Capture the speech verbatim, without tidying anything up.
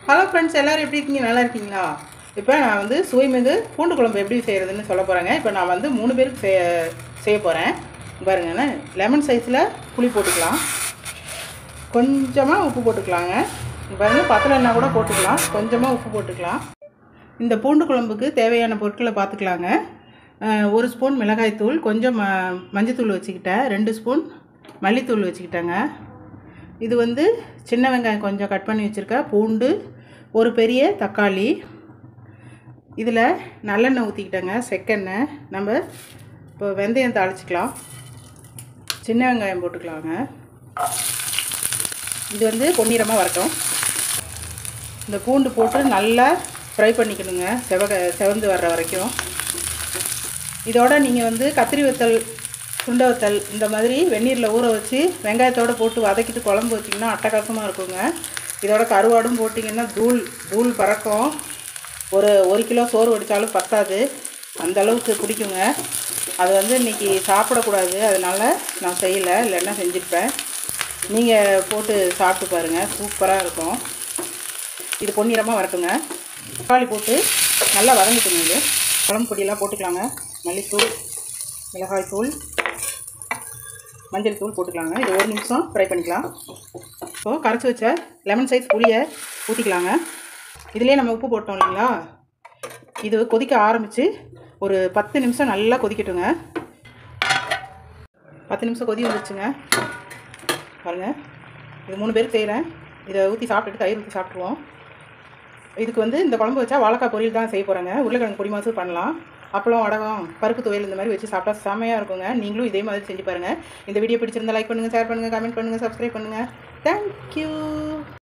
Hello friends, எல்லோரும் எப்படி இருக்கீங்க? நல்லா இருக்கீங்களா? இப்போ நான் வந்து சுவைமிகு பூண்டு குழம்பு எப்படி செய்கிறதுன்னு சொல்ல போகிறேங்க. இப்போ நான் வந்து மூணு பேருக்கு செய்ய செய்ய போகிறேன். பாருங்கண்ணே, லெமன் சைஸில் புளி போட்டுக்கலாம், கொஞ்சமாக உப்பு போட்டுக்கலாங்க. பாருங்கள், பத்தலைன்னா கூட போட்டுக்கலாம், கொஞ்சமாக உப்பு போட்டுக்கலாம். இந்த பூண்டு குழம்புக்கு தேவையான பொருட்களை பார்த்துக்கலாங்க. ஒரு ஸ்பூன் மிளகாய்த்தூள், கொஞ்சம் ம மஞ்சத்தூள் வச்சுக்கிட்டேன், ரெண்டு ஸ்பூன் மல்லித்தூள் வச்சுக்கிட்டேங்க. இது வந்து சின்ன வெங்காயம் கொஞ்சம் கட் பண்ணி வச்சுருக்கேன், பூண்டு, ஒரு பெரிய தக்காளி. இதில் நல்லெண்ணெய் ஊற்றிக்கிட்டேங்க, செக்கெண்ணெய். நம்ம இப்போ வெந்தயம் தாளிச்சிக்கலாம், சின்ன வெங்காயம் போட்டுக்கலாங்க. இது வந்து பொன்னிறமாக வரட்டும். இந்த பூண்டு போட்டு நல்லா ஃப்ரை பண்ணிக்கணுங்க, செவக செவந்து வர்ற வரைக்கும். இதோட நீங்கள் வந்து கத்திரி வத்தல், சுண்டை வத்தல் இந்த மாதிரி வெந்நீரில் ஊற வச்சு வெங்காயத்தோடு போட்டு வதக்கிட்டு குழம்பு வச்சிங்கன்னா அட்டகாசமாக இருக்குங்க. இதோட கருவாடும் போட்டிங்கன்னா தூள் தூள் பறக்கும். ஒரு ஒரு கிலோ சோறு வடித்தாலும் பத்தாது, அந்தளவுக்கு பிடிக்குங்க. அது வந்து இன்றைக்கி சாப்பிடக்கூடாது, அதனால் நான் செய்யலை, இல்லைன்னா செஞ்சுருப்பேன். நீங்கள் போட்டு சாப்பிட்டு பாருங்கள், சூப்பராக இருக்கும். இது பொன்னிறமாக வரட்டுங்க. தக்காளி போட்டு நல்லா வதங்கிட்டுங்க. இது குழம்பு பொடியெல்லாம் போட்டுக்கலாங்க. மல்லித்தூள், மிளகாய்த்தூள், மஞ்சள் தூள் போட்டுக்கலாங்க. இது ஒரு நிமிஷம் ஃப்ரை பண்ணிக்கலாம். இப்போது கரைச்சி வச்ச லெமன் சைஸ் புளியை ஊற்றிக்கலாங்க. இதுலேயே நம்ம உப்பு போட்டோம் இல்லைங்களா, இது கொதிக்க ஆரம்பித்து ஒரு பத்து நிமிஷம் நல்லா கொதிக்கட்டுங்க. பத்து நிமிஷம் கொதி வந்துடுச்சுங்க. பாருங்கள், இது மூணு பேருக்கு செய்கிறேன். இதை ஊற்றி சாப்பிட்டுட்டு தயிர் ஊற்றி சாப்பிட்ருவோம். இதுக்கு வந்து இந்த குழம்பு வச்சா வாழைக்காய் பொரியல் தான் செய்ய போகிறேங்க. உருளைக்கிழங்கு பொடி மாசு பண்ணலாம், அப்பளம், வடகம், பருப்பு துவையல் இந்த மாதிரி வச்சு சாப்பிட்டா செமையாக இருக்குங்க. நீங்களும் இதே மாதிரி செஞ்சு பாருங்கள். இந்த வீடியோ பிடிச்சிருந்தா லைக் பண்ணுங்கள், ஷேர் பண்ணுங்கள், கமெண்ட் பண்ணுங்கள், சப்ஸ்கிரைப் பண்ணுங்கள். தேங்க்யூ.